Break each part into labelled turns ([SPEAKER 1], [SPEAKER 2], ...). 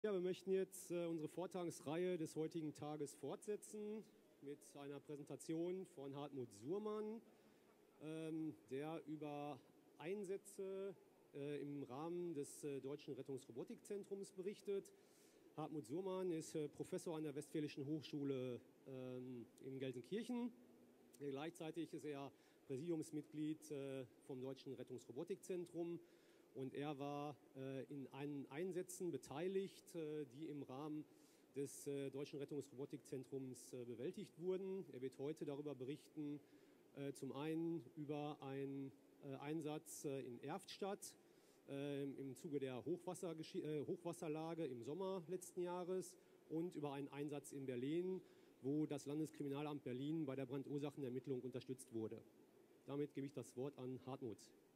[SPEAKER 1] Ja, wir möchten jetzt unsere Vortragsreihe des heutigen Tages fortsetzen mit einer Präsentation von Hartmut Suhrmann, der über Einsätze im Rahmen des Deutschen Rettungsrobotikzentrums berichtet. Hartmut Suhrmann ist Professor an der Westfälischen Hochschule in Gelsenkirchen. Gleichzeitig ist er Präsidiumsmitglied vom Deutschen Rettungsrobotikzentrum. Und er war in einen Einsätzen beteiligt, die im Rahmen des Deutschen Rettungsrobotikzentrums bewältigt wurden. Er wird heute darüber berichten, zum einen über einen Einsatz in Erftstadt im Zuge der Hochwasserlage im Sommer letzten Jahres und über einen Einsatz in Berlin, wo das Landeskriminalamt Berlin bei der Brandursachenermittlung unterstützt wurde. Damit gebe ich das Wort an Hartmut.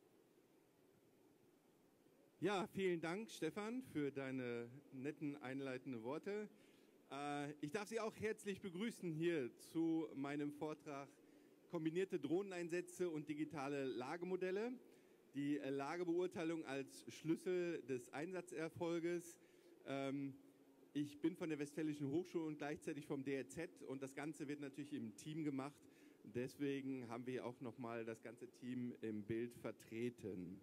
[SPEAKER 2] Ja, vielen Dank, Stefan, für deine netten einleitenden Worte. Ich darf Sie auch herzlich begrüßen hier zu meinem Vortrag Kombinierte Drohneneinsätze und digitale Lagemodelle. Die Lagebeurteilung als Schlüssel des Einsatzerfolges. Ich bin von der Westfälischen Hochschule und gleichzeitig vom DRZ und das Ganze wird natürlich im Team gemacht. Deswegen haben wir auch nochmal das ganze Team im Bild vertreten.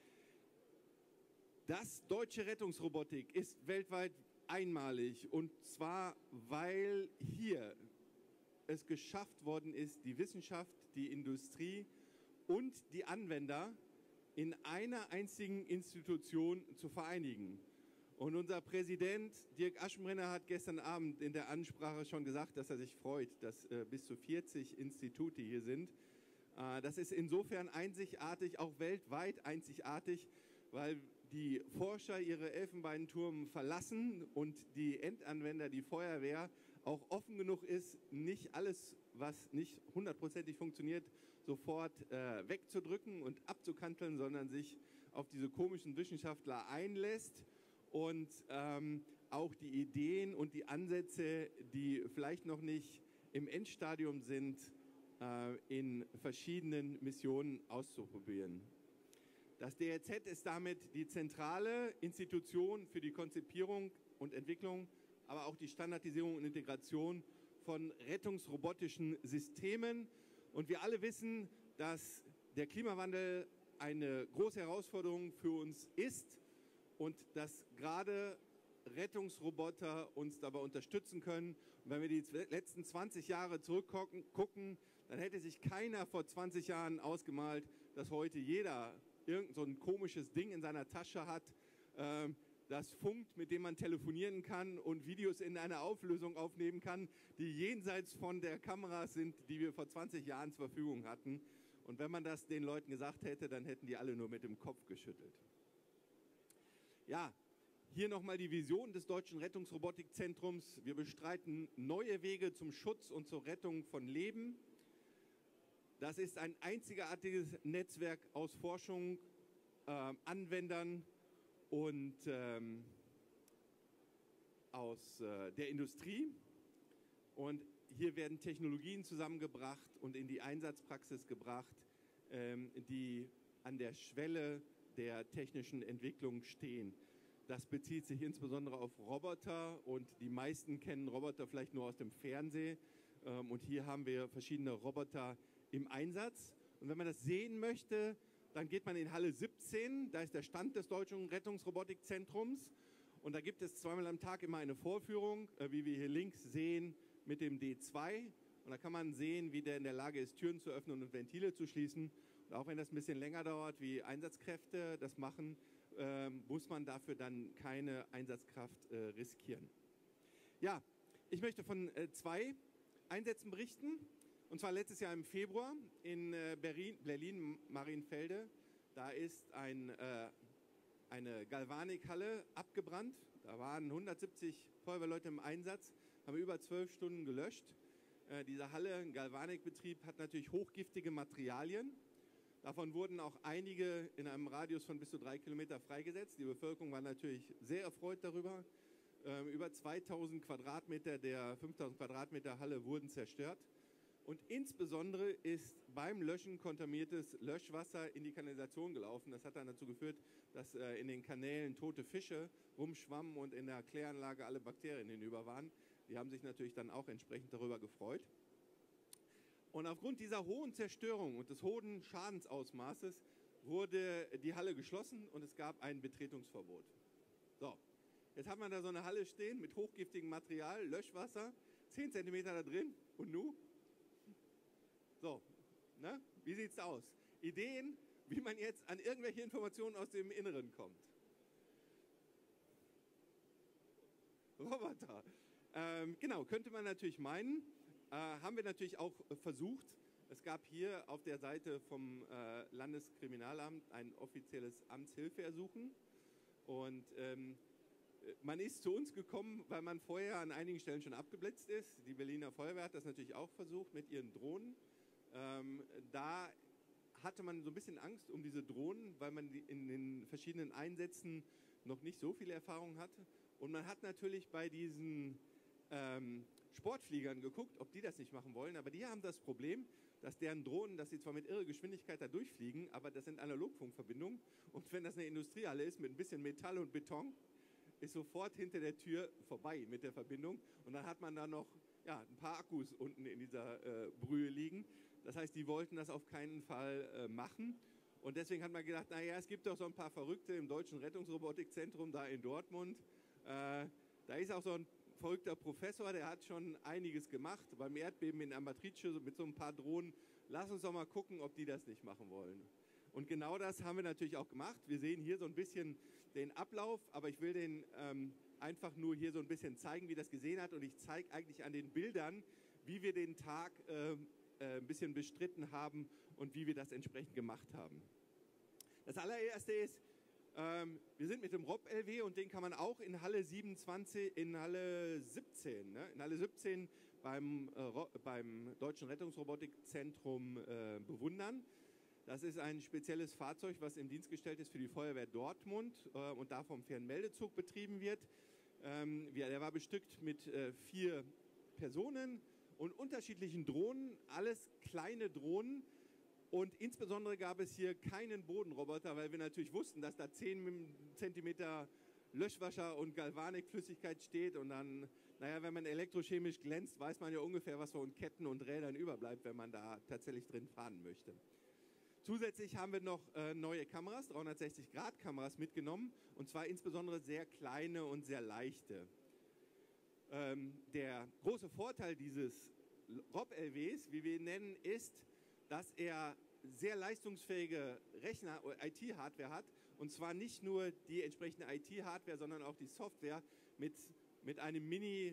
[SPEAKER 2] Das deutsche Rettungsrobotik ist weltweit einmalig und zwar, weil hier es geschafft worden ist, die Wissenschaft, die Industrie und die Anwender in einer einzigen Institution zu vereinigen. Und unser Präsident Dirk Aschenbrenner hat gestern Abend in der Ansprache schon gesagt, dass er sich freut, dass bis zu 40 Institute hier sind. Das ist insofern einzigartig, auch weltweit einzigartig, weil die Forscher ihre Elfenbeinturm verlassen und die Endanwender, die Feuerwehr, auch offen genug ist, nicht alles, was nicht hundertprozentig funktioniert, sofort wegzudrücken und abzukanteln, sondern sich auf diese komischen Wissenschaftler einlässt und auch die Ideen und die Ansätze, die vielleicht noch nicht im Endstadium sind, in verschiedenen Missionen auszuprobieren. Das DRZ ist damit die zentrale Institution für die Konzipierung und Entwicklung, aber auch die Standardisierung und Integration von rettungsrobotischen Systemen. Und wir alle wissen, dass der Klimawandel eine große Herausforderung für uns ist und dass gerade Rettungsroboter uns dabei unterstützen können. Und wenn wir die letzten 20 Jahre zurückgucken, dann hätte sich keiner vor 20 Jahren ausgemalt, dass heute jeder irgend so ein komisches Ding in seiner Tasche hat, das funkt, mit dem man telefonieren kann und Videos in einer Auflösung aufnehmen kann, die jenseits von der Kameras sind, die wir vor 20 Jahren zur Verfügung hatten. Und wenn man das den Leuten gesagt hätte, dann hätten die alle nur mit dem Kopf geschüttelt. Ja, hier nochmal die Vision des Deutschen Rettungsrobotikzentrums. Wir bestreiten neue Wege zum Schutz und zur Rettung von Leben. Das ist ein einzigartiges Netzwerk aus Forschung, Anwendern und aus der Industrie. Und hier werden Technologien zusammengebracht und in die Einsatzpraxis gebracht, die an der Schwelle der technischen Entwicklung stehen. Das bezieht sich insbesondere auf Roboter und die meisten kennen Roboter vielleicht nur aus dem Fernsehen. Und hier haben wir verschiedene Roboter im Einsatz. Und wenn man das sehen möchte, dann geht man in Halle 17, da ist der Stand des Deutschen Rettungsrobotikzentrums. Und da gibt es zweimal am Tag immer eine Vorführung, wie wir hier links sehen, mit dem D2. Und da kann man sehen, wie der in der Lage ist, Türen zu öffnen und Ventile zu schließen. Und auch wenn das ein bisschen länger dauert, wie Einsatzkräfte das machen, muss man dafür dann keine Einsatzkraft riskieren. Ja, ich möchte von zwei Einsätzen berichten. Und zwar letztes Jahr im Februar in Berlin-Marienfelde. Da ist eine Galvanikhalle abgebrannt. Da waren 170 Feuerwehrleute im Einsatz, haben über 12 Stunden gelöscht. Diese Halle, ein Galvanikbetrieb, hat natürlich hochgiftige Materialien. Davon wurden auch einige in einem Radius von bis zu 3 Kilometer freigesetzt. Die Bevölkerung war natürlich sehr erfreut darüber. Über 2000 Quadratmeter der 5000 Quadratmeter Halle wurden zerstört. Und insbesondere ist beim Löschen kontaminiertes Löschwasser in die Kanalisation gelaufen. Das hat dann dazu geführt, dass in den Kanälen tote Fische rumschwammen und in der Kläranlage alle Bakterien hinüber waren. Die haben sich natürlich dann auch entsprechend darüber gefreut. Und aufgrund dieser hohen Zerstörung und des hohen Schadensausmaßes wurde die Halle geschlossen und es gab ein Betretungsverbot. So, jetzt hat man da so eine Halle stehen mit hochgiftigem Material, Löschwasser, 10 cm da drin und nu? So, ne? Wie sieht's aus? Ideen, wie man jetzt an irgendwelche Informationen aus dem Inneren kommt? Roboter. Genau, könnte man natürlich meinen. Haben wir natürlich auch versucht. Es gab hier auf der Seite vom Landeskriminalamt ein offizielles Amtshilfeersuchen. Und man ist zu uns gekommen, weil man vorher an einigen Stellen schon abgeblitzt ist. Die Berliner Feuerwehr hat das natürlich auch versucht mit ihren Drohnen. Da hatte man so ein bisschen Angst um diese Drohnen, weil man in den verschiedenen Einsätzen noch nicht so viel Erfahrung hatte. Und man hat natürlich bei diesen Sportfliegern geguckt, ob die das nicht machen wollen. Aber die haben das Problem, dass deren Drohnen, dass sie zwar mit irrer Geschwindigkeit da durchfliegen, aber das sind Analogfunkverbindungen. Und wenn das eine Industriehalle ist mit ein bisschen Metall und Beton, ist sofort hinter der Tür vorbei mit der Verbindung. Und dann hat man da noch ein paar Akkus unten in dieser Brühe liegen. Das heißt, die wollten das auf keinen Fall machen. Und deswegen hat man gedacht, naja, es gibt doch so ein paar Verrückte im Deutschen Rettungsrobotikzentrum da in Dortmund. Da ist auch so ein verrückter Professor, der hat schon einiges gemacht beim Erdbeben in Amatrice mit so ein paar Drohnen. Lass uns doch mal gucken, ob die das nicht machen wollen. Und genau das haben wir natürlich auch gemacht. Wir sehen hier so ein bisschen den Ablauf, aber ich will den einfach nur hier so ein bisschen zeigen, wie das gesehen hat. Und ich zeige eigentlich an den Bildern, wie wir den Tag ein bisschen bestritten haben und wie wir das entsprechend gemacht haben. Das allererste ist, wir sind mit dem Rob-LW und den kann man auch in Halle 27, in Halle 17, ne? In Halle 17 beim Deutschen Rettungsrobotikzentrum bewundern. Das ist ein spezielles Fahrzeug, was im Dienst gestellt ist für die Feuerwehr Dortmund und da vom Fernmeldezug betrieben wird. Der war bestückt mit 4 Personen und unterschiedlichen Drohnen, alles kleine Drohnen. Und insbesondere gab es hier keinen Bodenroboter, weil wir natürlich wussten, dass da 10 Zentimeter Löschwasser und Galvanikflüssigkeit steht. Und dann, naja, wenn man elektrochemisch glänzt, weiß man ja ungefähr, was von Ketten und Rädern überbleibt, wenn man da tatsächlich drin fahren möchte. Zusätzlich haben wir noch neue Kameras, 360-Grad-Kameras mitgenommen. Und zwar insbesondere sehr kleine und sehr leichte. Der große Vorteil dieses Rob-LWs, wie wir ihn nennen, ist, dass er sehr leistungsfähige Rechner oder IT-Hardware hat. Und zwar nicht nur die entsprechende IT-Hardware, sondern auch die Software mit einem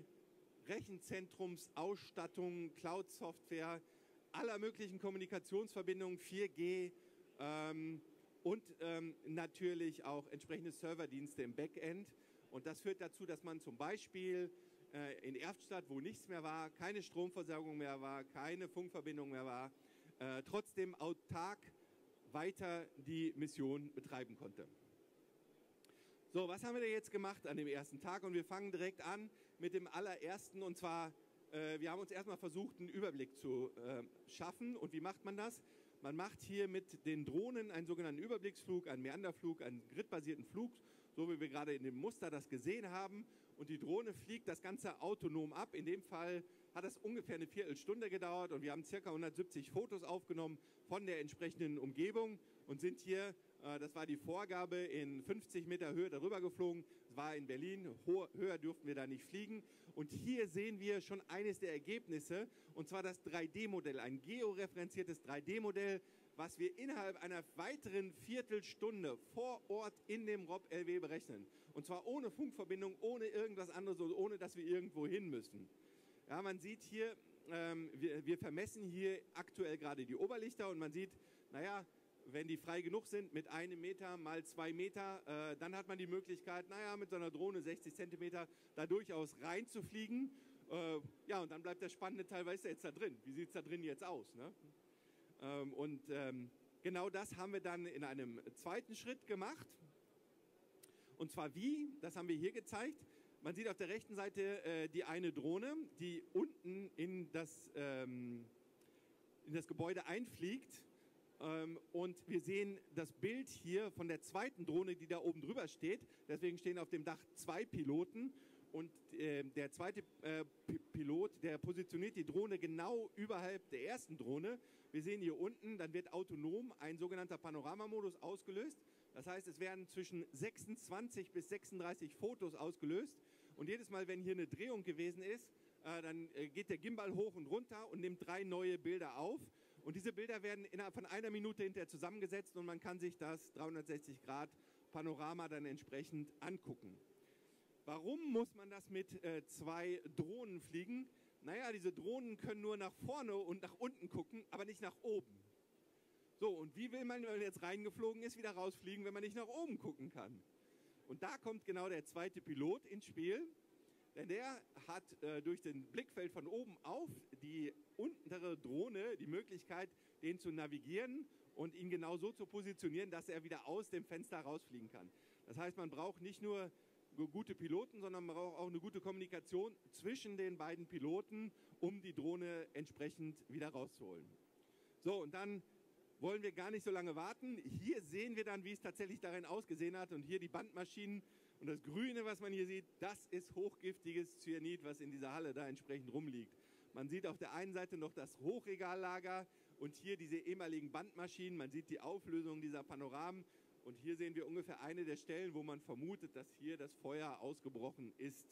[SPEAKER 2] Mini-Rechenzentrumsausstattung, Cloud-Software, aller möglichen Kommunikationsverbindungen, 4G und natürlich auch entsprechende Serverdienste im Backend. Und das führt dazu, dass man zum Beispiel in Erftstadt, wo nichts mehr war, keine Stromversorgung mehr war, keine Funkverbindung mehr war, trotzdem autark weiter die Mission betreiben konnte. So, was haben wir denn jetzt gemacht an dem ersten Tag? Und wir fangen direkt an mit dem allerersten. Und zwar, wir haben uns erstmal versucht, einen Überblick zu schaffen. Und wie macht man das? Man macht hier mit den Drohnen einen sogenannten Überblicksflug, einen Meanderflug, einen gridbasierten Flug, so wie wir gerade in dem Muster das gesehen haben. Und die Drohne fliegt das Ganze autonom ab. In dem Fall hat es ungefähr eine Viertelstunde gedauert und wir haben ca. 170 Fotos aufgenommen von der entsprechenden Umgebung und sind hier, das war die Vorgabe, in 50 Meter Höhe darüber geflogen. Es war in Berlin, höher durften wir da nicht fliegen. Und hier sehen wir schon eines der Ergebnisse, und zwar das 3D-Modell, ein georeferenziertes 3D-Modell, was wir innerhalb einer weiteren Viertelstunde vor Ort in dem Rob-LW berechnen. Und zwar ohne Funkverbindung, ohne irgendwas anderes, ohne dass wir irgendwo hin müssen. Ja, man sieht hier, wir vermessen hier aktuell gerade die Oberlichter und man sieht, naja, wenn die frei genug sind mit 1 Meter mal 2 Meter, dann hat man die Möglichkeit, naja, mit so einer Drohne 60 Zentimeter da durchaus reinzufliegen. Ja, und dann bleibt der spannende Teil, was ist da jetzt da drin? Wie sieht es da drin jetzt aus? Ne? Genau das haben wir dann in einem zweiten Schritt gemacht. Und zwar wie? Das haben wir hier gezeigt. Man sieht auf der rechten Seite die eine Drohne, die unten in das in das Gebäude einfliegt. Und wir sehen das Bild hier von der zweiten Drohne, die da oben drüber steht. Deswegen stehen auf dem Dach 2 Piloten. Und der zweite Pilot, der positioniert die Drohne genau überhalb der ersten Drohne. Wir sehen hier unten, dann wird autonom ein sogenannter Panoramamodus ausgelöst. Das heißt, es werden zwischen 26 bis 36 Fotos ausgelöst. Und jedes Mal, wenn hier eine Drehung gewesen ist, dann geht der Gimbal hoch und runter und nimmt 3 neue Bilder auf. Und diese Bilder werden innerhalb von 1 Minute hinterher zusammengesetzt und man kann sich das 360-Grad-Panorama dann entsprechend angucken. Warum muss man das mit 2 Drohnen fliegen? Naja, diese Drohnen können nur nach vorne und nach unten gucken, aber nicht nach oben. So, und wie will man, wenn man jetzt reingeflogen ist, wieder rausfliegen, wenn man nicht nach oben gucken kann? Und da kommt genau der zweite Pilot ins Spiel, denn der hat durch den Blickfeld von oben auf die untere Drohne die Möglichkeit, den zu navigieren und ihn genau so zu positionieren, dass er wieder aus dem Fenster rausfliegen kann. Das heißt, man braucht nicht nur gute Piloten, sondern man braucht auch eine gute Kommunikation zwischen den beiden Piloten, um die Drohne entsprechend wieder rauszuholen. So, und dann wollen wir gar nicht so lange warten. Hier sehen wir dann, wie es tatsächlich darin ausgesehen hat. Und hier die Bandmaschinen. Und das Grüne, was man hier sieht, das ist hochgiftiges Cyanid, was in dieser Halle da entsprechend rumliegt. Man sieht auf der einen Seite noch das Hochregallager und hier diese ehemaligen Bandmaschinen. Man sieht die Auflösung dieser Panoramen. Und hier sehen wir ungefähr eine der Stellen, wo man vermutet, dass hier das Feuer ausgebrochen ist.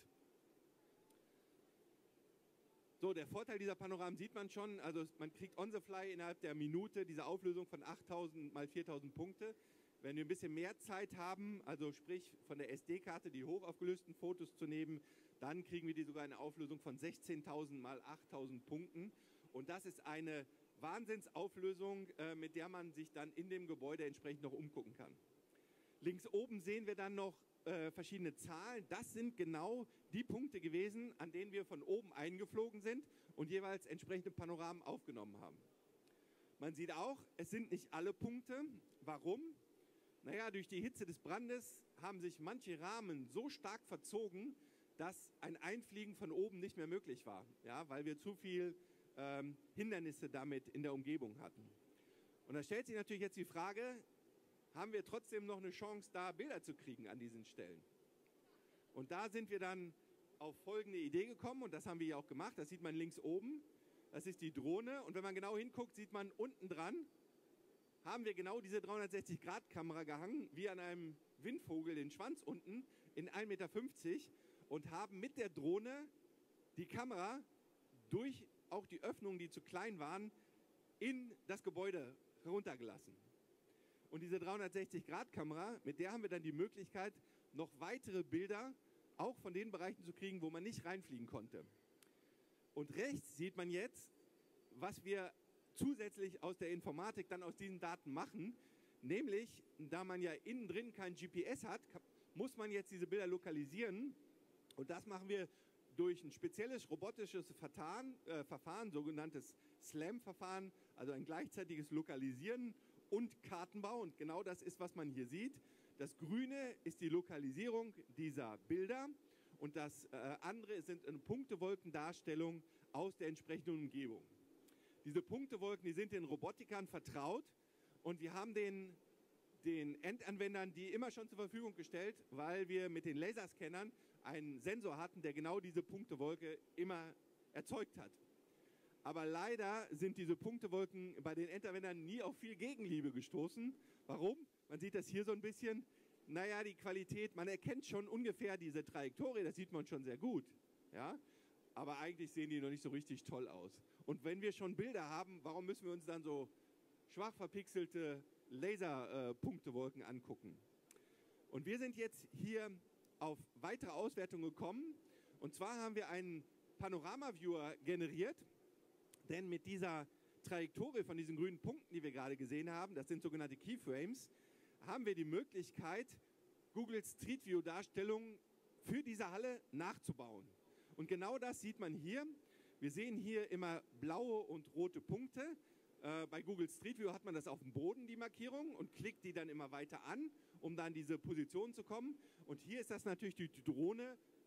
[SPEAKER 2] So, der Vorteil dieser Panoramen sieht man schon, also man kriegt on the fly innerhalb der Minute diese Auflösung von 8000 mal 4000 Punkte. Wenn wir ein bisschen mehr Zeit haben, also sprich von der SD-Karte die hochaufgelösten Fotos zu nehmen, dann kriegen wir die sogar eine Auflösung von 16.000 mal 8000 Punkten. Und das ist eine Wahnsinnsauflösung, mit der man sich dann in dem Gebäude entsprechend noch umgucken kann. Links oben sehen wir dann noch verschiedene Zahlen. Das sind genau die Punkte gewesen, an denen wir von oben eingeflogen sind und jeweils entsprechende Panoramen aufgenommen haben. Man sieht auch, es sind nicht alle Punkte. Warum? Naja, durch die Hitze des Brandes haben sich manche Rahmen so stark verzogen, dass ein Einfliegen von oben nicht mehr möglich war, ja, weil wir zu viel Hindernisse damit in der Umgebung hatten. Und da stellt sich natürlich jetzt die Frage, haben wir trotzdem noch eine Chance, da Bilder zu kriegen an diesen Stellen? Und da sind wir dann auf folgende Idee gekommen und das haben wir hier auch gemacht. Das sieht man links oben. Das ist die Drohne und wenn man genau hinguckt, sieht man unten dran, haben wir genau diese 360-Grad-Kamera gehangen, wie an einem Windvogel den Schwanz unten in 1,50 Meter und haben mit der Drohne die Kamera durch auch die Öffnungen, die zu klein waren, in das Gebäude heruntergelassen. Und diese 360-Grad-Kamera, mit der haben wir dann die Möglichkeit, noch weitere Bilder auch von den Bereichen zu kriegen, wo man nicht reinfliegen konnte. Und rechts sieht man jetzt, was wir zusätzlich aus der Informatik dann aus diesen Daten machen. Nämlich, da man ja innen drin kein GPS hat, muss man jetzt diese Bilder lokalisieren. Und das machen wir durch ein spezielles robotisches Verfahren, sogenanntes SLAM-Verfahren, also ein gleichzeitiges Lokalisieren und Kartenbau. Und genau das ist, was man hier sieht. Das Grüne ist die Lokalisierung dieser Bilder und das andere sind eine Punktewolkendarstellung aus der entsprechenden Umgebung. Diese Punktewolken, die sind den Robotikern vertraut und wir haben den Endanwendern die immer schon zur Verfügung gestellt, weil wir mit den Laserscannern einen Sensor hatten, der genau diese Punktewolke immer erzeugt hat. Aber leider sind diese Punktewolken bei den Endanwendern nie auf viel Gegenliebe gestoßen. Warum? Man sieht das hier so ein bisschen. Naja, die Qualität, man erkennt schon ungefähr diese Trajektorie, das sieht man schon sehr gut. Ja? Aber eigentlich sehen die noch nicht so richtig toll aus. Und wenn wir schon Bilder haben, warum müssen wir uns dann so schwach verpixelte Laserpunktewolken angucken? Und wir sind jetzt hier auf weitere Auswertungen gekommen. Und zwar haben wir einen Panorama-Viewer generiert, denn mit dieser Trajektorie von diesen grünen Punkten, die wir gerade gesehen haben, das sind sogenannte Keyframes, haben wir die Möglichkeit, Google Street View Darstellungen für diese Halle nachzubauen. Und genau das sieht man hier. Wir sehen hier immer blaue und rote Punkte. Bei Google Street View hat man das auf dem Boden, die Markierung, und klickt die dann immer weiter an, um dann diese Position zu kommen. Und hier ist das natürlich durch die Drohne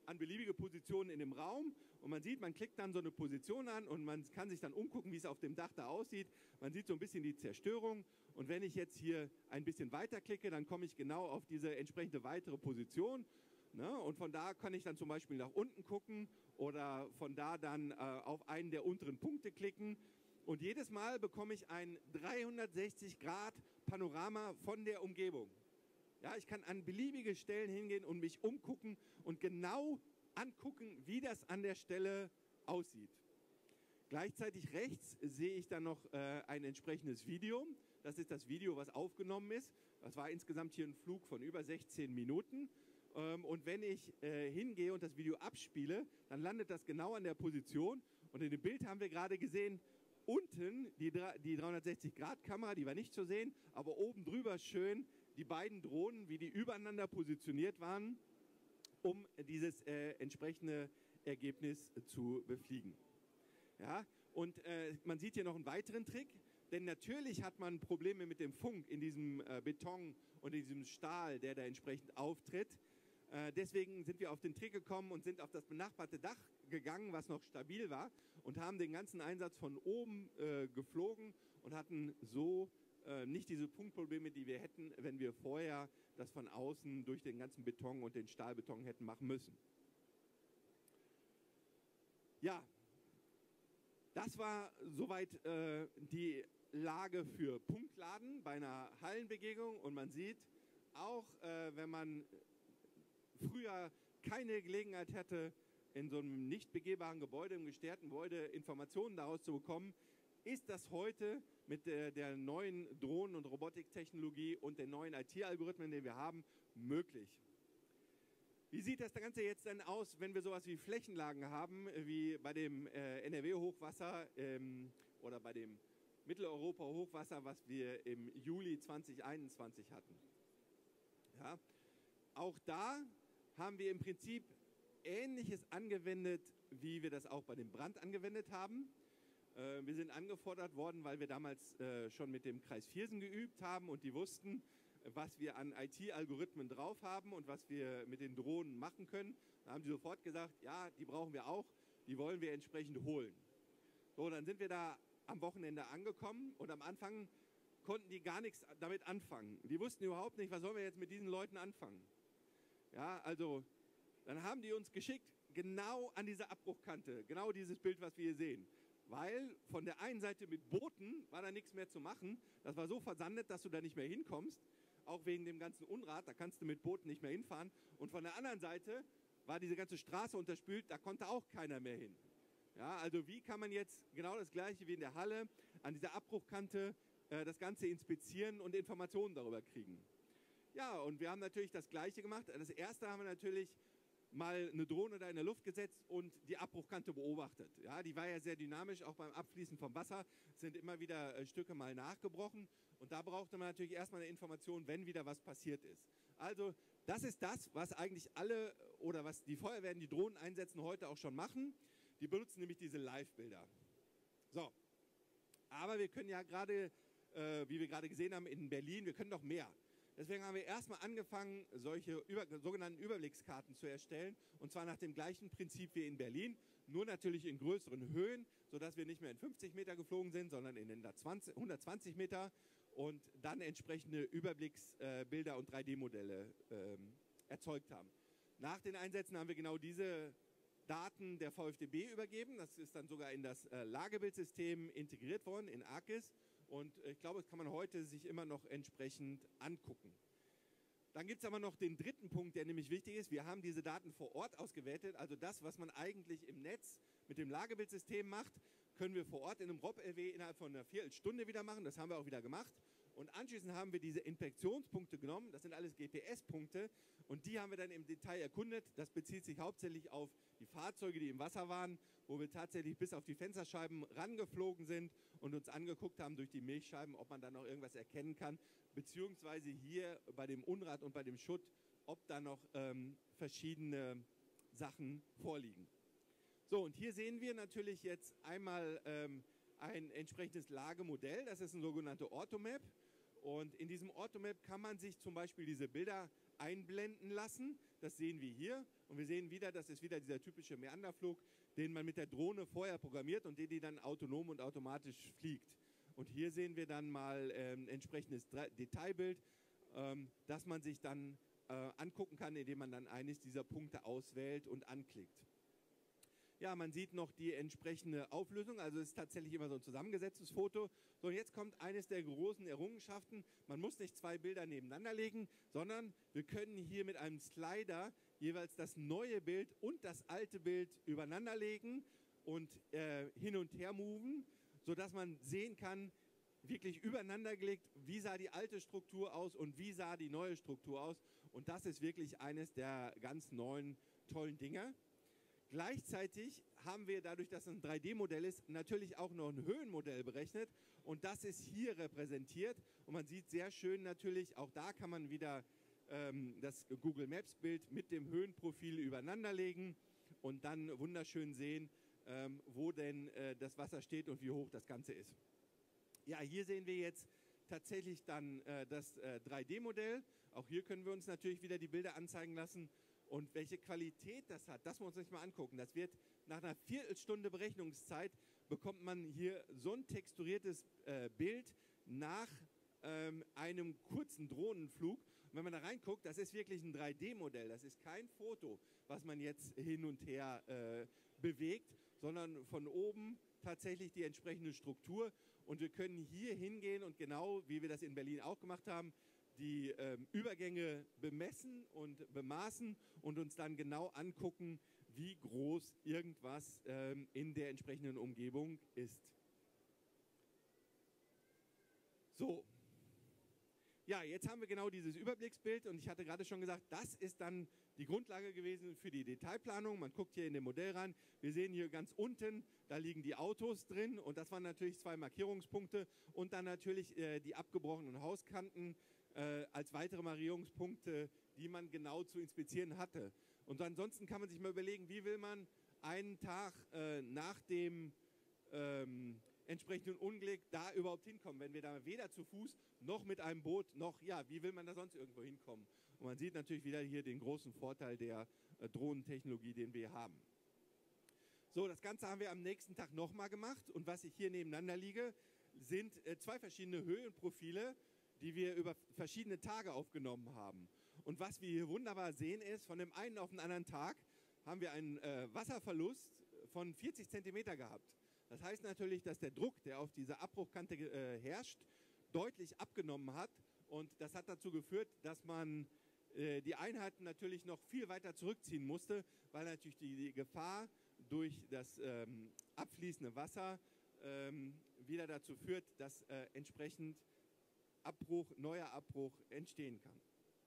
[SPEAKER 2] an beliebige Positionen in dem Raum und man sieht, man klickt dann so eine Position an und man kann sich dann umgucken, wie es auf dem Dach da aussieht. Man sieht so ein bisschen die Zerstörung und wenn ich jetzt hier ein bisschen weiter klicke, dann komme ich genau auf diese entsprechende weitere Position. Ne? Und von da kann ich dann zum Beispiel nach unten gucken oder von da dann auf einen der unteren Punkte klicken. Und jedes Mal bekomme ich ein 360-Grad-Panorama von der Umgebung. Ja, ich kann an beliebige Stellen hingehen und mich umgucken und genau angucken, wie das an der Stelle aussieht. Gleichzeitig rechts sehe ich dann noch ein entsprechendes Video. Das ist das Video, was aufgenommen ist. Das war insgesamt hier ein Flug von über 16 Minuten. Und wenn ich hingehe und das Video abspiele, dann landet das genau an der Position. Und in dem Bild haben wir gerade gesehen, unten die 360-Grad-Kamera, die war nicht zu sehen, aber oben drüber schön die beiden Drohnen, wie die übereinander positioniert waren, um dieses entsprechende Ergebnis zu befliegen. Ja, und man sieht hier noch einen weiteren Trick, denn natürlich hat man Probleme mit dem Funk in diesem Beton und in diesem Stahl, der da entsprechend auftritt. Deswegen sind wir auf den Trick gekommen und sind auf das benachbarte Dach gegangen, was noch stabil war, und haben den ganzen Einsatz von oben geflogen und hatten so nicht diese Punktprobleme, die wir hätten, wenn wir vorher das von außen durch den ganzen Beton und den Stahlbeton hätten machen müssen. Ja, das war soweit die Lage für Punktladen bei einer Hallenbegegnung. Und man sieht, auch wenn man früher keine Gelegenheit hätte, in so einem nicht begehbaren Gebäude, im gestärkten Gebäude, Informationen daraus zu bekommen, ist das heute mit der neuen Drohnen- und Robotiktechnologie und den neuen IT-Algorithmen, die wir haben, möglich. Wie sieht das Ganze jetzt denn aus, wenn wir sowas wie Flächenlagen haben, wie bei dem NRW-Hochwasser oder bei dem Mitteleuropa-Hochwasser, was wir im Juli 2021 hatten? Ja, auch da haben wir im Prinzip Ähnliches angewendet, wie wir das auch bei dem Brand angewendet haben. Wir sind angefordert worden, weil wir damals schon mit dem Kreis Viersen geübt haben und die wussten, was wir an IT-Algorithmen drauf haben und was wir mit den Drohnen machen können. Da haben die sofort gesagt, ja, die brauchen wir auch, die wollen wir entsprechend holen. So, dann sind wir da am Wochenende angekommen und am Anfang konnten die gar nichts damit anfangen. Die wussten überhaupt nicht, was sollen wir jetzt mit diesen Leuten anfangen. Ja, also dann haben die uns geschickt, genau an diese Abbruchkante, genau dieses Bild, was wir hier sehen. Weil von der einen Seite mit Booten war da nichts mehr zu machen. Das war so versandet, dass du da nicht mehr hinkommst. Auch wegen dem ganzen Unrat, da kannst du mit Booten nicht mehr hinfahren. Und von der anderen Seite war diese ganze Straße unterspült, da konnte auch keiner mehr hin. Ja, also wie kann man jetzt genau das Gleiche wie in der Halle an dieser Abbruchkante das Ganze inspizieren und Informationen darüber kriegen? Ja, und wir haben natürlich das Gleiche gemacht. Das erste haben wir natürlich mal eine Drohne da in der Luft gesetzt und die Abbruchkante beobachtet. Ja, die war ja sehr dynamisch, auch beim Abfließen vom Wasser sind immer wieder Stücke mal nachgebrochen und da brauchte man natürlich erstmal eine Information, wenn wieder was passiert ist. Also das ist das, was eigentlich alle oder was die Feuerwehren, die Drohnen einsetzen, heute auch schon machen. Die benutzen nämlich diese Live-Bilder. So, aber wir können ja gerade, wie wir gerade gesehen haben in Berlin, wir können noch mehr. Deswegen haben wir erstmal angefangen, solche sogenannten Überblickskarten zu erstellen. Und zwar nach dem gleichen Prinzip wie in Berlin, nur natürlich in größeren Höhen, sodass wir nicht mehr in 50 Meter geflogen sind, sondern in 120 Meter und dann entsprechende Überblicksbilder und 3D-Modelle erzeugt haben. Nach den Einsätzen haben wir genau diese Daten der VfDB übergeben. Das ist dann sogar in das Lagebildsystem integriert worden, in ArcGIS. Und ich glaube, das kann man heute sich immer noch entsprechend angucken. Dann gibt es aber noch den dritten Punkt, der nämlich wichtig ist. Wir haben diese Daten vor Ort ausgewertet. Also das, was man eigentlich im Netz mit dem Lagebildsystem macht, können wir vor Ort in einem ROB-LW innerhalb von einer Viertelstunde wieder machen. Das haben wir auch wieder gemacht. Und anschließend haben wir diese Inspektionspunkte genommen. Das sind alles GPS-Punkte. Und die haben wir dann im Detail erkundet. Das bezieht sich hauptsächlich auf die Fahrzeuge, die im Wasser waren, wo wir tatsächlich bis auf die Fensterscheiben rangeflogen sind und uns angeguckt haben durch die Milchscheiben, ob man da noch irgendwas erkennen kann. Beziehungsweise hier bei dem Unrat und bei dem Schutt, ob da noch verschiedene Sachen vorliegen. So, und hier sehen wir natürlich jetzt einmal ein entsprechendes Lagemodell. Das ist ein sogenannter Orthomap. Und in diesem Orthomap kann man sich zum Beispiel diese Bilder einblenden lassen. Das sehen wir hier. Und wir sehen wieder, das ist wieder dieser typische Meanderflug, den man mit der Drohne vorher programmiert und die dann autonom und automatisch fliegt. Und hier sehen wir dann mal entsprechendes Detailbild, das man sich dann angucken kann, indem man dann eines dieser Punkte auswählt und anklickt. Ja, man sieht noch die entsprechende Auflösung, also es ist tatsächlich immer so ein zusammengesetztes Foto. So, und jetzt kommt eines der großen Errungenschaften. Man muss nicht zwei Bilder nebeneinander legen, sondern wir können hier mit einem Slider jeweils das neue Bild und das alte Bild übereinander legen und hin und her moven, sodass man sehen kann, wirklich übereinander gelegt, wie sah die alte Struktur aus und wie sah die neue Struktur aus. Und das ist wirklich eines der ganz neuen, tollen Dinge. Gleichzeitig haben wir dadurch, dass es ein 3D-Modell ist, natürlich auch noch ein Höhenmodell berechnet. Und das ist hier repräsentiert. Und man sieht sehr schön natürlich, auch da kann man wieder das Google Maps-Bild mit dem Höhenprofil übereinander legen und dann wunderschön sehen, wo denn das Wasser steht und wie hoch das Ganze ist. Ja, hier sehen wir jetzt tatsächlich dann das 3D-Modell. Auch hier können wir uns natürlich wieder die Bilder anzeigen lassen. Und welche Qualität das hat, das muss man sich mal angucken. Das wird nach einer Viertelstunde Berechnungszeit, bekommt man hier so ein texturiertes Bild nach einem kurzen Drohnenflug. Und wenn man da reinguckt, das ist wirklich ein 3D-Modell. Das ist kein Foto, was man jetzt hin und her bewegt, sondern von oben tatsächlich die entsprechende Struktur. Und wir können hier hingehen und genau, wie wir das in Berlin auch gemacht haben, die Übergänge bemessen und bemaßen und uns dann genau angucken, wie groß irgendwas in der entsprechenden Umgebung ist. So, ja, jetzt haben wir genau dieses Überblicksbild und ich hatte gerade schon gesagt, das ist dann die Grundlage gewesen für die Detailplanung. Man guckt hier in dem Modell rein, wir sehen hier ganz unten, da liegen die Autos drin und das waren natürlich 2 Markierungspunkte und dann natürlich die abgebrochenen Hauskanten, als weitere Markierungspunkte, die man genau zu inspizieren hatte. Und ansonsten kann man sich mal überlegen, wie will man einen Tag nach dem entsprechenden Unglück da überhaupt hinkommen, wenn wir da weder zu Fuß noch mit einem Boot noch, ja, wie will man da sonst irgendwo hinkommen? Und man sieht natürlich wieder hier den großen Vorteil der Drohnentechnologie, den wir haben. So, das Ganze haben wir am nächsten Tag nochmal gemacht und was ich hier nebeneinander liege, sind 2 verschiedene Höhenprofile, die wir über verschiedene Tage aufgenommen haben. Und was wir hier wunderbar sehen ist, von dem einen auf den anderen Tag haben wir einen Wasserverlust von 40 Zentimeter gehabt. Das heißt natürlich, dass der Druck, der auf dieser Abbruchkante herrscht, deutlich abgenommen hat. Und das hat dazu geführt, dass man die Einheiten natürlich noch viel weiter zurückziehen musste, weil natürlich die Gefahr durch das abfließende Wasser wieder dazu führt, dass entsprechend neuer Abbruch entstehen kann.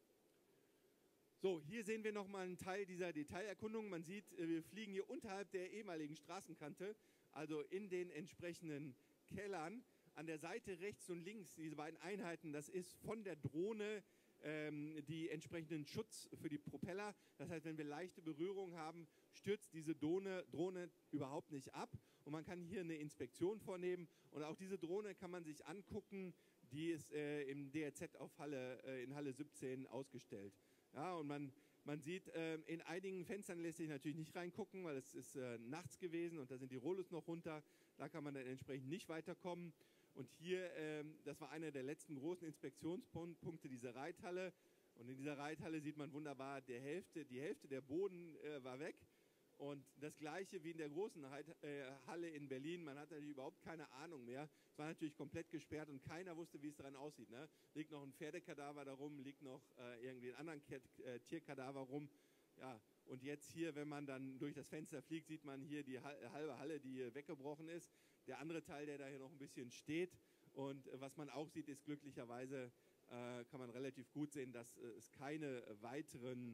[SPEAKER 2] So, hier sehen wir nochmal einen Teil dieser Detailerkundung. Man sieht, wir fliegen hier unterhalb der ehemaligen Straßenkante, also in den entsprechenden Kellern. An der Seite rechts und links, diese beiden Einheiten, das ist von der Drohne die entsprechenden Schutz für die Propeller. Das heißt, wenn wir leichte Berührung haben, stürzt diese Drohne überhaupt nicht ab. Und man kann hier eine Inspektion vornehmen. Und auch diese Drohne kann man sich angucken. Die ist im DRZ in Halle 17 ausgestellt. Ja, und man sieht, in einigen Fenstern lässt sich natürlich nicht reingucken, weil es ist nachts gewesen und da sind die Rollos noch runter. Da kann man dann entsprechend nicht weiterkommen. Und hier, das war einer der letzten großen Inspektionspunkte, diese Reithalle. Und in dieser Reithalle sieht man wunderbar, die Hälfte der Boden war weg. Und das Gleiche wie in der großen Halle in Berlin. Man hat natürlich überhaupt keine Ahnung mehr. Es war natürlich komplett gesperrt und keiner wusste, wie es daran aussieht. Ne? Liegt noch ein Pferdekadaver da rum, liegt noch irgendwie ein anderer Tierkadaver rum. Ja, und jetzt hier, wenn man dann durch das Fenster fliegt, sieht man hier die halbe Halle, die weggebrochen ist. Der andere Teil, der da hier noch ein bisschen steht. Und was man auch sieht, ist glücklicherweise, kann man relativ gut sehen, dass es keine weiteren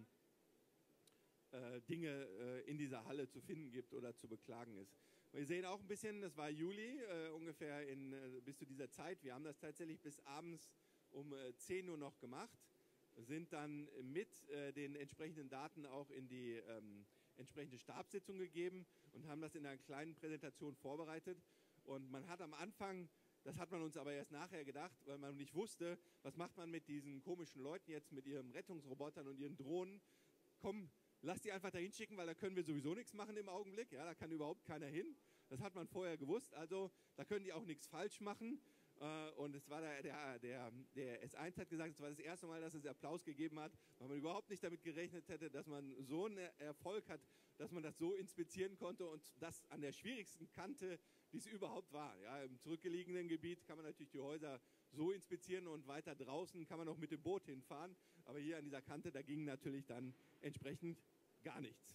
[SPEAKER 2] Dinge in dieser Halle zu finden gibt oder zu beklagen ist. Wir sehen auch ein bisschen, das war Juli, ungefähr bis zu dieser Zeit. Wir haben das tatsächlich bis abends um 10 Uhr noch gemacht, sind dann mit den entsprechenden Daten auch in die entsprechende Stabssitzung gegeben und haben das in einer kleinen Präsentation vorbereitet. Und man hat am Anfang, das hat man uns aber erst nachher gedacht, weil man nicht wusste, was macht man mit diesen komischen Leuten jetzt, mit ihren Rettungsrobotern und ihren Drohnen. lass die einfach dahin schicken, weil da können wir sowieso nichts machen im Augenblick. Ja, da kann überhaupt keiner hin. Das hat man vorher gewusst. Also da können die auch nichts falsch machen. Und es war der S1 hat gesagt, es war das erste Mal, dass es Applaus gegeben hat, weil man überhaupt nicht damit gerechnet hätte, dass man so einen Erfolg hat, dass man das so inspizieren konnte und das an der schwierigsten Kante, die es überhaupt war. Ja, im zurückgelegenen Gebiet kann man natürlich die Häuser so inspizieren und weiter draußen kann man auch mit dem Boot hinfahren. Aber hier an dieser Kante, da ging natürlich dann entsprechend gar nichts.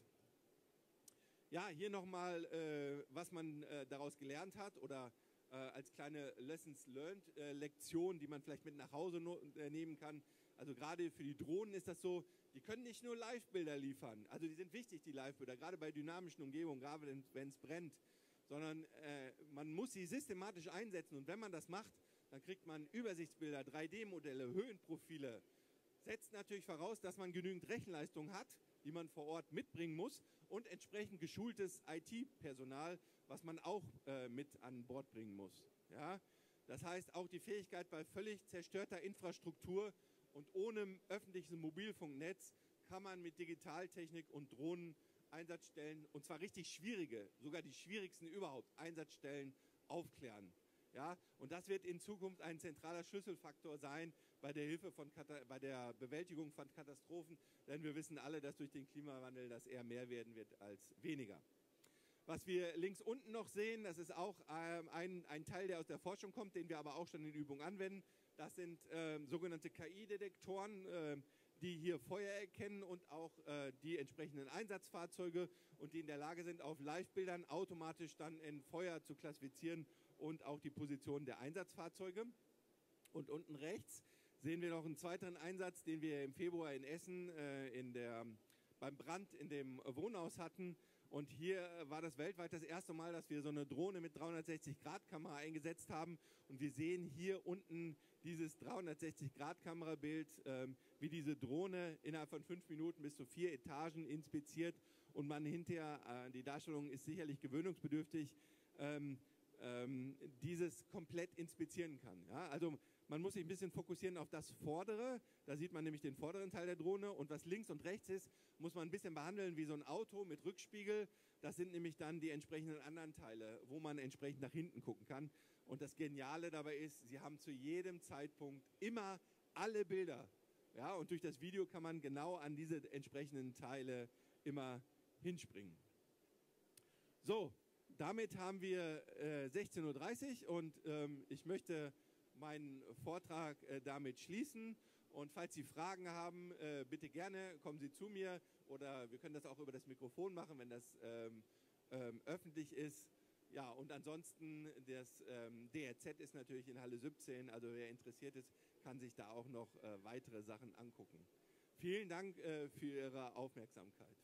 [SPEAKER 2] Ja, hier nochmal, was man daraus gelernt hat oder als kleine Lessons Learned Lektion, die man vielleicht mit nach Hause nehmen kann. Also gerade für die Drohnen ist das so, die können nicht nur Live-Bilder liefern. Also die sind wichtig, die Live-Bilder, gerade bei dynamischen Umgebungen, gerade wenn es brennt. Sondern man muss sie systematisch einsetzen. Und wenn man das macht, dann kriegt man Übersichtsbilder, 3D-Modelle, Höhenprofile. Setzt natürlich voraus, dass man genügend Rechenleistung hat, die man vor Ort mitbringen muss und entsprechend geschultes IT-Personal, was man auch mit an Bord bringen muss. Ja? Das heißt, auch die Fähigkeit bei völlig zerstörter Infrastruktur und ohne öffentliches Mobilfunknetz kann man mit Digitaltechnik und Drohnen Einsatzstellen, und zwar richtig schwierige, sogar die schwierigsten überhaupt, Einsatzstellen aufklären. Ja? Und das wird in Zukunft ein zentraler Schlüsselfaktor sein bei der Bewältigung von Katastrophen, denn wir wissen alle, dass durch den Klimawandel das eher mehr werden wird als weniger. Was wir links unten noch sehen, das ist auch ein Teil, der aus der Forschung kommt, den wir aber auch schon in Übung anwenden. Das sind sogenannte KI-Detektoren, die hier Feuer erkennen und auch die entsprechenden Einsatzfahrzeuge und die in der Lage sind, auf Live-Bildern automatisch dann in Feuer zu klassifizieren und auch die Position der Einsatzfahrzeuge. Und unten rechts sehen wir noch einen zweiten Einsatz, den wir im Februar in Essen beim Brand in dem Wohnhaus hatten. Und hier war das weltweit das erste Mal, dass wir so eine Drohne mit 360-Grad-Kamera eingesetzt haben. Und wir sehen hier unten dieses 360-Grad-Kamerabild, wie diese Drohne innerhalb von 5 Minuten bis zu 4 Etagen inspiziert. Und man hinterher, die Darstellung ist sicherlich gewöhnungsbedürftig, dieses komplett inspizieren kann. Ja? Also man muss sich ein bisschen fokussieren auf das Vordere, da sieht man nämlich den vorderen Teil der Drohne und was links und rechts ist, muss man ein bisschen behandeln wie so ein Auto mit Rückspiegel. Das sind nämlich dann die entsprechenden anderen Teile, wo man entsprechend nach hinten gucken kann. Und das Geniale dabei ist, sie haben zu jedem Zeitpunkt immer alle Bilder. Ja? Und durch das Video kann man genau an diese entsprechenden Teile immer hinspringen. So, damit haben wir 16:30 Uhr und ich möchte meinen Vortrag damit schließen. Und falls Sie Fragen haben, bitte gerne kommen Sie zu mir oder wir können das auch über das Mikrofon machen, wenn das öffentlich ist. Ja, und ansonsten, das DRZ ist natürlich in Halle 17, also wer interessiert ist, kann sich da auch noch weitere Sachen angucken. Vielen Dank für Ihre Aufmerksamkeit.